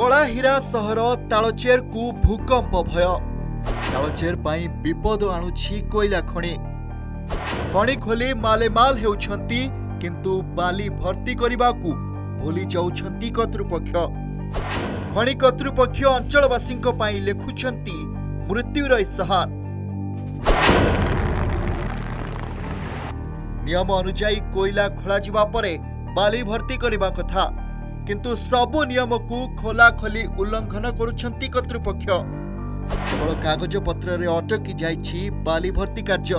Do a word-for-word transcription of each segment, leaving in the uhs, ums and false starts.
कलाहीरा सहर तालचेर को भूकंप भय तालचेर पाई विपद आणुछि कोयला खଣି खଣି खोली मालेमाल हेउछंती किंतु बाली भर्ती करबाकू भूली जाउछंती कर्तृपक्ष खଣି कर्तृपक्ष अंचलवासी पाई लेखुछंती मृत्युर इसाहार। नियम अनुसार कोयला खोला जिबा परे बाली भर्ती करबा कथा किंतु सबु नियम को खोला खोली उल्लंघन करुछंती कर्तृपक्ष केवल कागज पत्र रे अटकी जाइछि बाली भर्ती कार्य।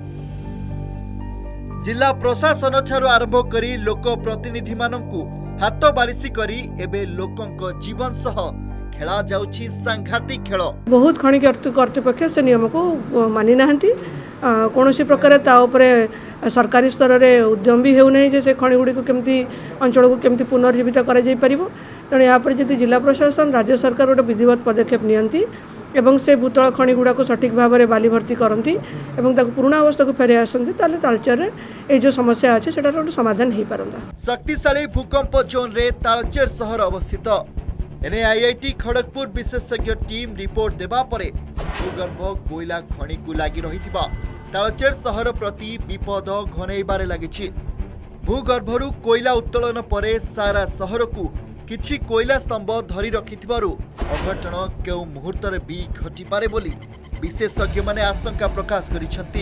जिला प्रशासन ठारू आरंभ करी लोक प्रतिनिधि माननकु हाथ बारिशी करी एबे लोकंक जीवन सह खेला जाउछि सांघातिक खेल। बहुत खଣି कर्तृपक्ष से नियम को मानि नाहंती कौन प्रकार ता उपरे सरकारी स्तर में उद्यम भी होना जे से खଣି गुड़ी को केमती अंचल को केमती पुनर्जीवित कर तेणु यहाँ पर जब जिला प्रशासन राज्य सरकार गोटे विधिवत पदक्षेप नियंती एवं से भूतल खଣି गुड़ा को सठिक भाव में बाली भर्ती करती एवं पुराना अवस्था को फेरी आसती तालचेर ये जो समस्या अच्छे से गोटे समाधान हो पारंता। शक्तिशाली भूकंप जोन रे तालचेर शहर अवस्थित एने आईआईटी खड़गपुर विशेषज्ञ टीम रिपोर्ट देबा परे भूगर्भ कोयला खଣି को लगी रही तालचेर सहर प्रति विपद घनैबारे लगी। भूगर्भरू कोयला उत्तोलन परे सारा सहर को किछि कोयला स्तंभ धरी रखिथिबारु अघटन केउ मुहूर्त भी घटिपारे बोली विशेषज्ञ माने आशंका प्रकाश करिसंती।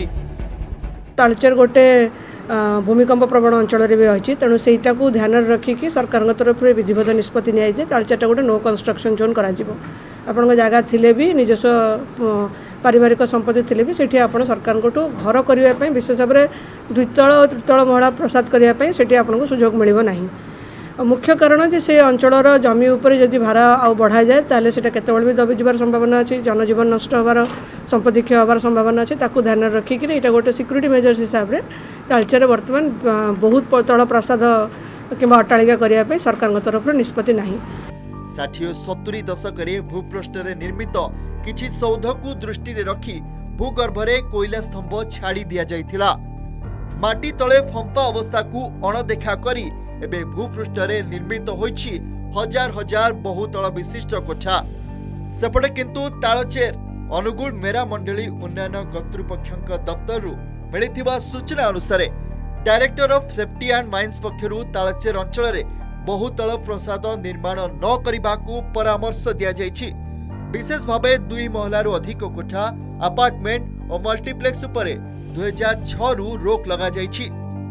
तालचेर गोटे भूमिकंप प्रवण अंचल रे भी रही तेणु सेटा को ध्यान रखिकी सरकार तरफ विधिवत निष्पत्ति नियाई तालचेरटा गोटे नो कंस्ट्रक्शन जोन करा जिवो आपण जगह थिले भी निजस्व पारिवारिक संपत्ति थिले भी सेठी आपण सरकार को घर करबा पई विशेष भाव में द्वितल और तृतल महला प्रसाद करबा पई सेठी आपण को सुजोग मिलिबो नाही। मुख्य कारण जे से अंचलर जमी उपरे जदि भार आउ बढ़ा जाए ताले सेटा केतेबेल भी दबी जबार संभावना अछि जनजीवन नष्ट होबार संपत्ति क्षय होबार संभावना अछि ताकू ध्यान रखिकी एटा गोटे सिक्यूरिटी मेजर्स हिसाब रे तालचेर वर्तमान बहुत तल प्रसाद किंबा अट्टालिका करबा पई सरकार तरफ निष्पत्ति नाही। षाठी सत्तरी दशक भूपृष्ठ निर्मित किछि सौध को दृष्टि रे रखी भूगर्भरे कोयला स्तंभ छाड़ी दिया जाइथिला। माटी तले फंपा अवस्था को अणदेखा करी एबे भूपृष्ठ रे निर्मित होइछि हजार हजार बहुतल विशिष्ट कोठा। सेपटे किंतु तालचेर अनुगुल मेरा मंडली उन्नयन कर्तृपक्षक दफ्तर मिलिथिबा सूचना अनुसार director of safety and mines पक्षरु तालचेर अंचल रे बहुतल प्रसाद निर्माण न करिबाकू परामर्श दिया जाइछि। विशेष भावे दुई महलारु अधिक कोठा अपार्टमेंट और मल्टीप्लेक्स उपरे दो हज़ार छह रु रोक लगा जाइछि।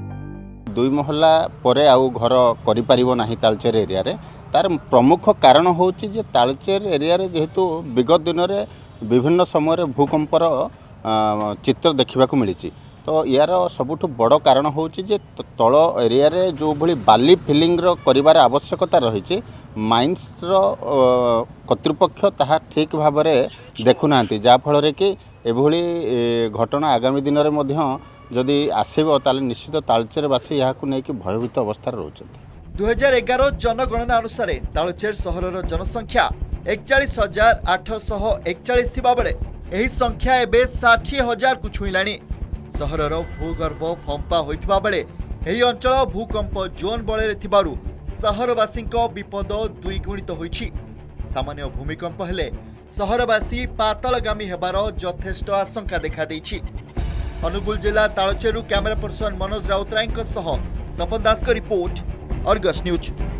दुई महला परे आउ घर करि परिबो नाही तालचेर एरिया रे तार प्रमुख कारण होछि जे तालचेर एरिया रे जेहेतु विगत दिन रे विभिन्न समय रे भूकंपर चित्र देखिबा को मिलिछि तो यार सबुठ बड़ कारण होछि जे तल एरिया रे जो भली बाली फिलिंग रो करिवार आवश्यकता रही माइंस रो कर्तृपक्ष ताहा ठीक भाव में देखु नांती जा फल रे कि एभली घटना आगामी दिन रे मध्य जदि आसीबो ताले निश्चित तालचेरवासी यहाँ को लेकिन भयभीत अवस्था रोचंती। दो हज़ार ग्यारह जनगणना अनुसार तालचेर सहरर जनसंख्या एकचालीस हजार आठश एकचालीस थिबा बेले एही संख्या एबे षाठी हजार को छुईलाणी। सहरर भूगर्भ फंपा होइथिबा बेले एही अंचल भूकंप जोन बळे रे थिबारु सहरवासीक विपद द्विगुणित होइछि। सामान्य भूमिकंप हेले सहरवासी पातलगामी हेबार यथेष्ट आशंका देखा दैछि। अनुगुल जिला तालचेरु कैमरा पर्सन मनोज राउतराय सह तपन दास का रिपोर्ट अर्गस न्यूज।